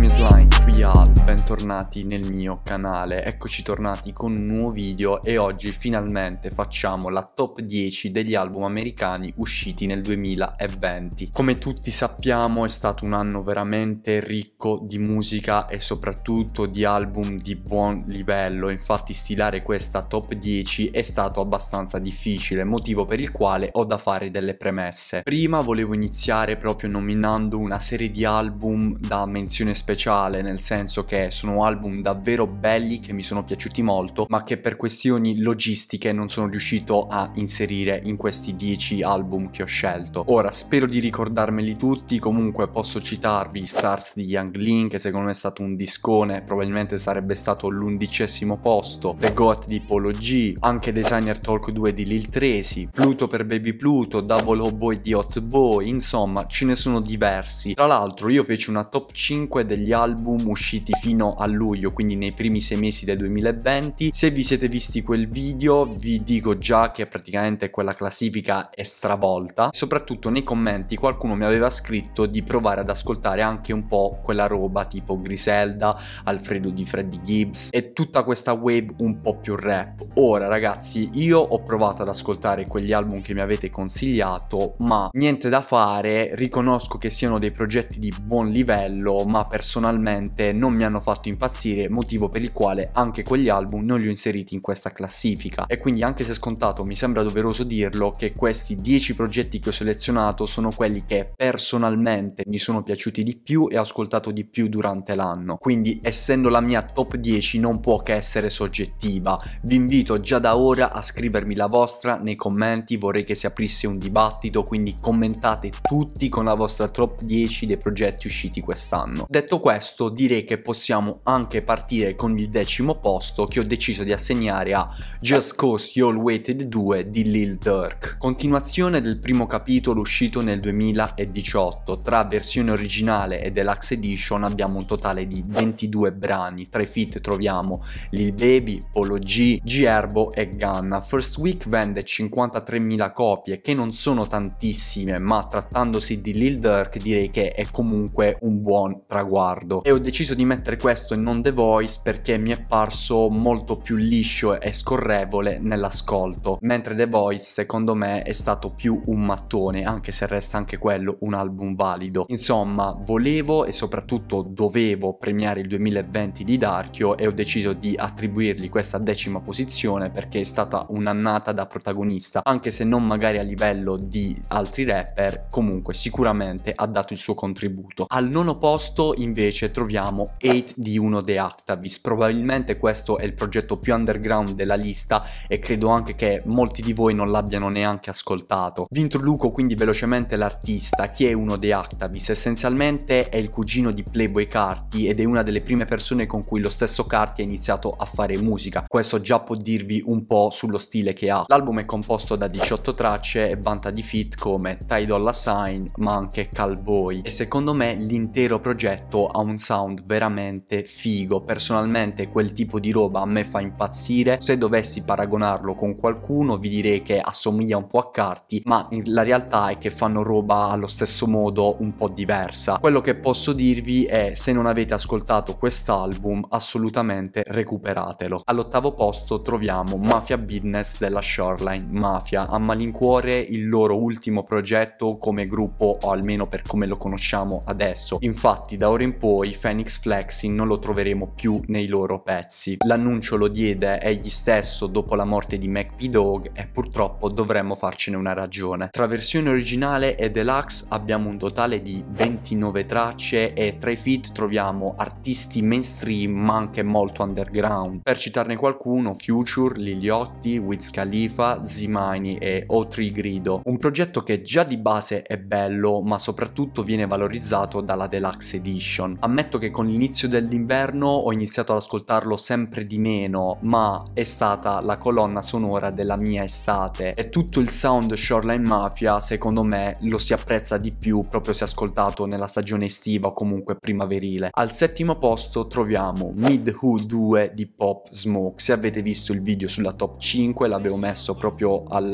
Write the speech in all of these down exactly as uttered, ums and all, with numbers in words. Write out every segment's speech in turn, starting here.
Slime qui Al, bentornati nel mio canale. Eccoci tornati con un nuovo video e oggi finalmente facciamo la top dieci degli album americani usciti nel duemilaventi. Come tutti sappiamo è stato un anno veramente ricco di musica e soprattutto di album di buon livello, infatti stilare questa top dieci è stato abbastanza difficile, motivo per il quale ho da fare delle premesse. Prima volevo iniziare proprio nominando una serie di album da menzione speciale, nel senso che sono album davvero belli che mi sono piaciuti molto, ma che per questioni logistiche non sono riuscito a inserire in questi dieci album che ho scelto. Ora spero di ricordarmeli tutti, comunque posso citarvi Stars di Yung Lean, che secondo me è stato un discone, probabilmente sarebbe stato l'undicesimo posto, The Goat di Polo G, anche Designer Talk due di Lil Tracy, Pluto per Baby Pluto, Double O Boy di Hot Boy, insomma ce ne sono diversi. Tra l'altro io feci una top cinque degli album usciti fino a luglio, quindi nei primi sei mesi del duemilaventi. Se vi siete visti quel video vi dico già che praticamente quella classifica è stravolta. Soprattutto nei commenti qualcuno mi aveva scritto di provare ad ascoltare anche un po' quella roba tipo Griselda, Alfredo di Freddie Gibbs e tutta questa wave un po' più rap. Ora ragazzi, io ho provato ad ascoltare quegli album che mi avete consigliato, ma niente da fare, riconosco che siano dei progetti di buon livello, ma personalmente non mi hanno fatto impazzire, motivo per il quale anche quegli album non li ho inseriti in questa classifica. E quindi, anche se scontato, mi sembra doveroso dirlo che questi dieci progetti che ho selezionato sono quelli che personalmente mi sono piaciuti di più e ho ascoltato di più durante l'anno. Quindi, essendo la mia top dieci, non può che essere soggettiva. Vi invito già da ora a scrivermi la vostra nei commenti, vorrei che si aprisse un dibattito, quindi commentate tutti con la vostra top dieci dei progetti usciti quest'anno. Detto questo, direi che possiamo anche partire con il decimo posto, che ho deciso di assegnare a Just Cause You All Waited due di Lil Durk. Continuazione del primo capitolo uscito nel duemiladiciotto. Tra versione originale e deluxe edition abbiamo un totale di ventidue brani. Tra i feat troviamo Lil Baby, Polo G, G Herbo e Gunna. First Week vende cinquantatremila copie, che non sono tantissime, ma trattandosi di Lil Durk direi che è comunque un buon traguardo. E ho deciso di mettere questo e non The Voice perché mi è parso molto più liscio e scorrevole nell'ascolto, mentre The Voice secondo me è stato più un mattone, anche se resta anche quello un album valido. Insomma, volevo e soprattutto dovevo premiare il duemilaventi di Darkio e ho deciso di attribuirgli questa decima posizione perché è stata un'annata da protagonista, anche se non magari a livello di altri rapper, comunque sicuramente ha dato il suo contributo. Al nono posto invece troviamo Hate di Uno The Actavis. Probabilmente questo è il progetto più underground della lista e credo anche che molti di voi non l'abbiano neanche ascoltato. Vi introduco quindi velocemente l'artista. Chi è Uno The Actavis? Essenzialmente è il cugino di Playboi Carti ed è una delle prime persone con cui lo stesso Carti ha iniziato a fare musica. Questo già può dirvi un po' sullo stile che ha. L'album è composto da diciotto tracce e vanta di feat come Ty Dolla Sign ma anche Calboy, e secondo me l'intero progetto ha un sound veramente figo. Personalmente quel tipo di roba a me fa impazzire. Se dovessi paragonarlo con qualcuno vi direi che assomiglia un po' a Carti, ma la realtà è che fanno roba allo stesso modo un po' diversa. Quello che posso dirvi è, se non avete ascoltato quest'album, assolutamente recuperatelo. All'ottavo posto troviamo Mafia Business della Shoreline Mafia. A malincuore il loro ultimo progetto come gruppo, o almeno per come lo conosciamo adesso. Infatti da ora in poi Phoenix Flexing non lo troveremo più nei loro pezzi. L'annuncio lo diede egli stesso dopo la morte di Mac P Dog e purtroppo dovremmo farcene una ragione. Tra versione originale e deluxe abbiamo un totale di ventinove tracce e tra i feat troviamo artisti mainstream ma anche molto underground. Per citarne qualcuno, Future, Lil Yachty, Wiz Khalifa, Z-Mani e O tre Grido. Un progetto che già di base è bello ma soprattutto viene valorizzato dalla deluxe edition. Ammetto che con l'inizio dell'inverno ho iniziato ad ascoltarlo sempre di meno, ma è stata la colonna sonora della mia estate e tutto il sound Shoreline Mafia secondo me lo si apprezza di più proprio se ascoltato nella stagione estiva o comunque primaverile. Al settimo posto troviamo Mid Who due di Pop Smoke. Se avete visto il video sulla top cinque l'avevo messo proprio alla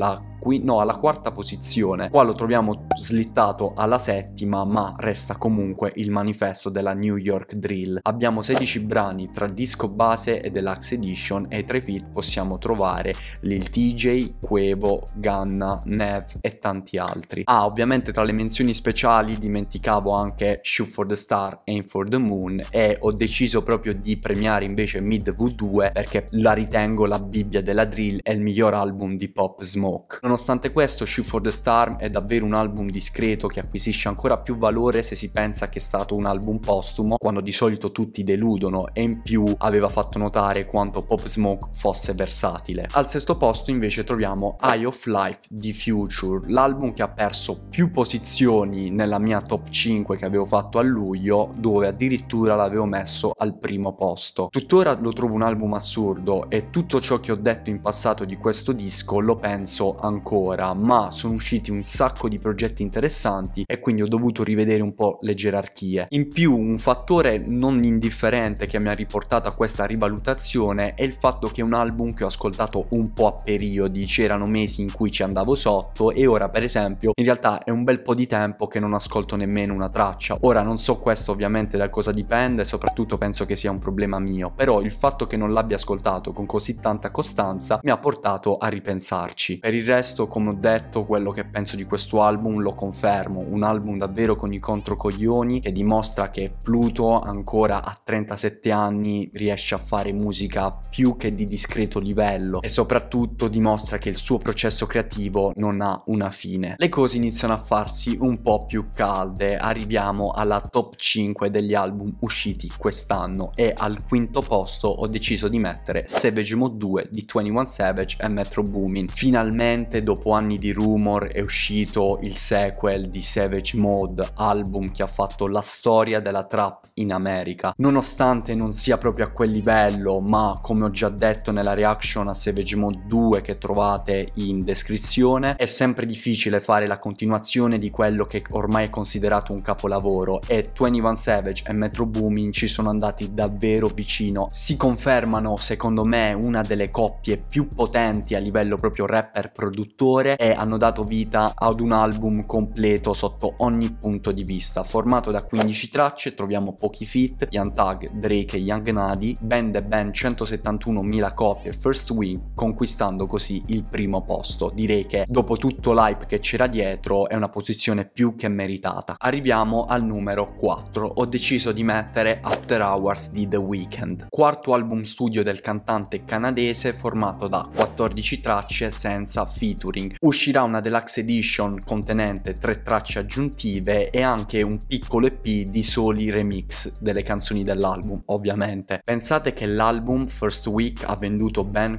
qui? No, alla quarta posizione. Qua lo troviamo slittato alla settima, ma resta comunque il manifesto della New York Drill. Abbiamo sedici brani tra disco base e deluxe edition e tra i feat possiamo trovare Lil T J, Quavo, Gunna, Nev e tanti altri. Ah, ovviamente tra le menzioni speciali dimenticavo anche Shoot for the Star, Aim for the Moon, e ho deciso proprio di premiare invece Mid V due perché la ritengo la Bibbia della drill e il miglior album di Pop Smoke. Nonostante questo, Shoot for the Star è davvero un album discreto che acquisisce ancora più valore se si pensa che è stato un album postumo, quando di solito tutti deludono, e in più aveva fatto notare quanto Pop Smoke fosse versatile. Al sesto posto invece troviamo Eye of Life di Future, l'album che ha perso più posizioni nella mia top cinque che avevo fatto a luglio, dove addirittura l'avevo messo al primo posto. Tuttora lo trovo un album assurdo e tutto ciò che ho detto in passato di questo disco lo penso ancora, ma sono usciti un sacco di progetti interessanti e quindi ho dovuto rivedere un po' le gerarchie. In più, un fattore non indifferente che mi ha riportato a questa rivalutazione è il fatto che è un album che ho ascoltato un po' a periodi, c'erano mesi in cui ci andavo sotto e ora per esempio in realtà è un bel po' di tempo che non ascolto nemmeno una traccia. Ora non so questo ovviamente da cosa dipende, soprattutto penso che sia un problema mio, però il fatto che non l'abbia ascoltato con così tanta costanza mi ha portato a ripensarci. Per il resto, come ho detto, quello che penso di questo album lo confermo, un album davvero con i controcoglioni che dimostra che Pluto ancora a trentasette anni riesce a fare musica più che di discreto livello e soprattutto dimostra che il suo processo creativo non ha una fine. Le cose iniziano a farsi un po' più calde, arriviamo alla top cinque degli album usciti quest'anno e al quinto posto ho deciso di mettere Savage Mode due di ventuno Savage e Metro Boomin. Finalmente dopo anni di rumor è uscito il sequel di Savage Mode, album che ha fatto la storia della trap in America. Nonostante non sia proprio a quel livello, ma come ho già detto nella reaction a Savage Mode due che trovate in descrizione, è sempre difficile fare la continuazione di quello che ormai è considerato un capolavoro e ventuno Savage e Metro Boomin ci sono andati davvero vicino. Si confermano secondo me una delle coppie più potenti a livello proprio rapper produttore e hanno dato vita ad un album completo sotto ogni punto di vista. Formato da quindici tracce troviamo pochi feat, Young Thug, Drake e Young Nadi, vende ben centosettantunomila copie First Week, conquistando così il primo posto. Direi che dopo tutto l'hype che c'era dietro è una posizione più che meritata. Arriviamo al numero quattro, ho deciso di mettere After Hours di The Weeknd, quarto album studio del cantante canadese formato da quattordici tracce senza featuring. Uscirà una deluxe edition contenente tre tracce aggiuntive e anche un piccolo E P di soli remix delle canzoni dell'album, ovviamente. Pensate che l'album First Week ha venduto ben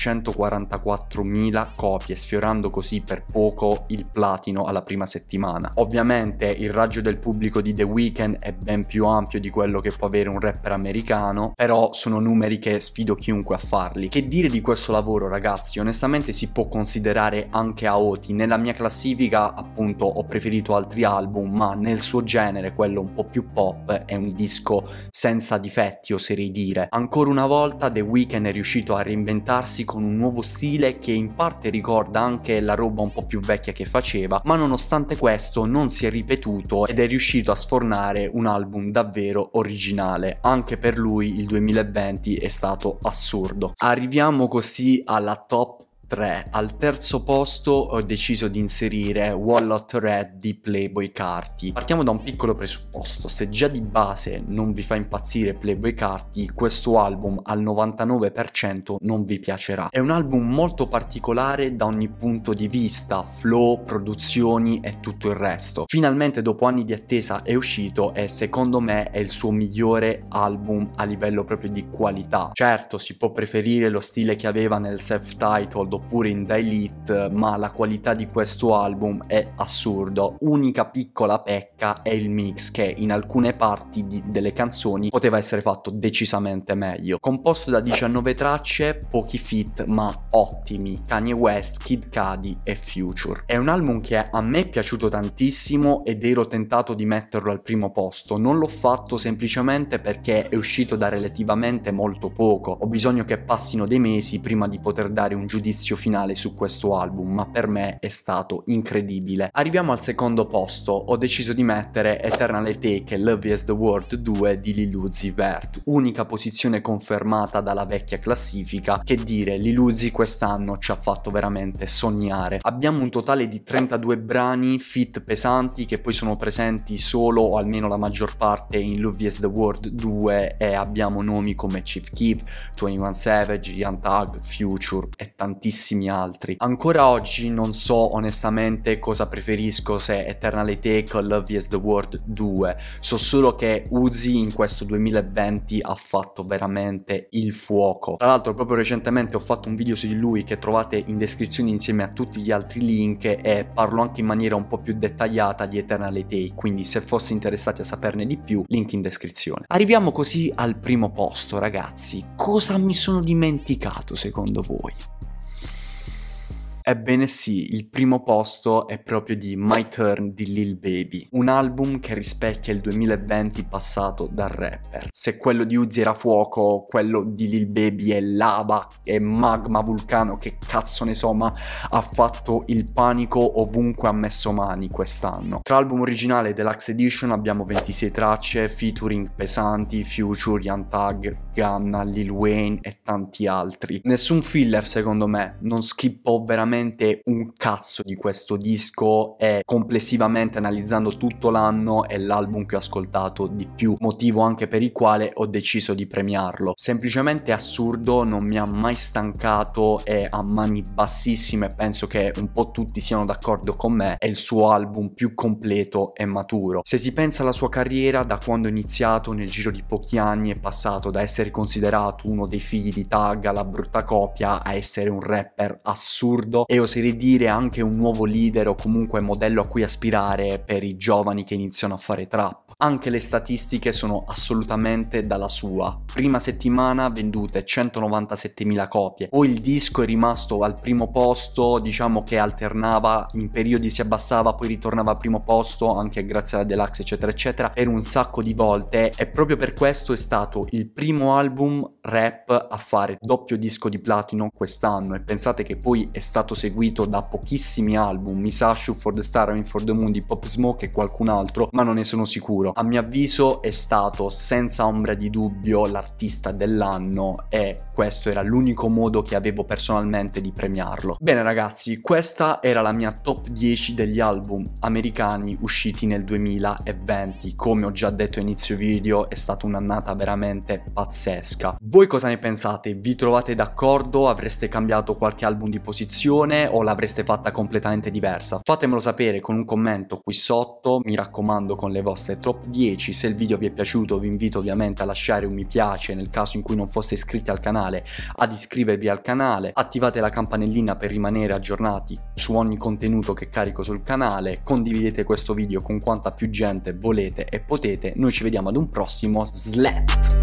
quattrocentoquarantaquattromila copie, sfiorando così per poco il platino alla prima settimana. Ovviamente il raggio del pubblico di The Weeknd è ben più ampio di quello che può avere un rapper americano, però sono numeri che sfido chiunque a farli. Che dire di questo lavoro, ragazzi? Onestamente si può considerare anche a oti. Nella mia classifica appunto ho preferito altri album, ma nel suo genere, quello un po' più pop, è un disco senza difetti, oserei dire. Ancora una volta The Weeknd è riuscito a reinventarsi con un nuovo stile che in parte ricorda anche la roba un po' più vecchia che faceva, ma nonostante questo non si è ripetuto ed è riuscito a sfornare un album davvero originale. Anche per lui il duemilaventi è stato assurdo. Arriviamo così alla top tre. Al terzo posto ho deciso di inserire Wallet Red di Playboi Carti. Partiamo da un piccolo presupposto: se già di base non vi fa impazzire Playboi Carti, questo album al novantanove per cento non vi piacerà. È un album molto particolare da ogni punto di vista, flow, produzioni e tutto il resto. Finalmente dopo anni di attesa è uscito e secondo me è il suo migliore album a livello proprio di qualità. Certo, si può preferire lo stile che aveva nel self-titled oppure in Delete, ma la qualità di questo album è assurdo. Unica piccola pecca è il mix, che in alcune parti di, delle canzoni poteva essere fatto decisamente meglio. Composto da diciannove tracce, pochi feat ma ottimi: Kanye West, Kid Cudi e Future. È un album che a me è piaciuto tantissimo ed ero tentato di metterlo al primo posto. Non l'ho fatto semplicemente perché è uscito da relativamente molto poco. Ho bisogno che passino dei mesi prima di poter dare un giudizio giudizio finale su questo album, ma per me è stato incredibile. Arriviamo al secondo posto, ho deciso di mettere Eternal Take e Love Is The Word due di Lil Uzi Vert, unica posizione confermata dalla vecchia classifica. Che dire, Lil Uzi quest'anno ci ha fatto veramente sognare. Abbiamo un totale di trentadue brani feat pesanti che poi sono presenti solo o almeno la maggior parte in Love Is The Word due, e abbiamo nomi come Chief Keef, ventuno Savage, Young Thug, Future e tantissimi altri. Ancora oggi non so onestamente cosa preferisco, se Eternal Take o Love Is The Word due, so solo che Uzi in questo duemilaventi ha fatto veramente il fuoco. Tra l'altro proprio recentemente ho fatto un video su di lui che trovate in descrizione insieme a tutti gli altri link, e parlo anche in maniera un po' più dettagliata di Eternal Take, quindi se foste interessati a saperne di più, link in descrizione. Arriviamo così al primo posto, ragazzi. Cosa mi sono dimenticato secondo voi? Ebbene sì, il primo posto è proprio di My Turn di Lil Baby, un album che rispecchia il duemilaventi passato da rapper. Se quello di Uzi era fuoco, quello di Lil Baby è lava, è magma, vulcano, che cazzo ne so, ma ha fatto il panico ovunque ha messo mani quest'anno. Tra album originale e Deluxe Edition abbiamo ventisei tracce, featuring pesanti, Future, Young Thug, Gunna, Lil Wayne e tanti altri. Nessun filler secondo me, non schippo veramente un cazzo di questo disco, e complessivamente analizzando tutto l'anno è l'album che ho ascoltato di più, motivo anche per il quale ho deciso di premiarlo. Semplicemente assurdo, non mi ha mai stancato e a mani bassissime penso che un po' tutti siano d'accordo con me, è il suo album più completo e maturo. Se si pensa alla sua carriera, da quando è iniziato nel giro di pochi anni è passato da essere considerato uno dei figli di Thug, la brutta copia, a essere un rapper assurdo e oserei dire anche un nuovo leader o comunque modello a cui aspirare per i giovani che iniziano a fare trap. Anche le statistiche sono assolutamente dalla sua. Prima settimana vendute centonovantasettemila copie, poi il disco è rimasto al primo posto, diciamo che alternava, in periodi si abbassava, poi ritornava al primo posto, anche grazie alla Deluxe eccetera eccetera, per un sacco di volte, e proprio per questo è stato il primo album rap a fare doppio disco di platino quest'anno, e pensate che poi è stato seguito da pochissimi album, mi sa Shoot for the Star, Aim for the Moon di Pop Smoke e qualcun altro, ma non ne sono sicuro. A mio avviso è stato senza ombra di dubbio l'artista dell'anno, e questo era l'unico modo che avevo personalmente di premiarlo. Bene ragazzi, questa era la mia top dieci degli album americani usciti nel duemilaventi. Come ho già detto a inizio video, è stata un'annata veramente pazzesca. Voi cosa ne pensate? Vi trovate d'accordo? Avreste cambiato qualche album di posizione o l'avreste fatta completamente diversa? Fatemelo sapere con un commento qui sotto, mi raccomando con le vostre top dieci. Se il video vi è piaciuto vi invito ovviamente a lasciare un mi piace, nel caso in cui non foste iscritti al canale ad iscrivervi al canale, attivate la campanellina per rimanere aggiornati su ogni contenuto che carico sul canale, condividete questo video con quanta più gente volete e potete. Noi ci vediamo ad un prossimo Slet.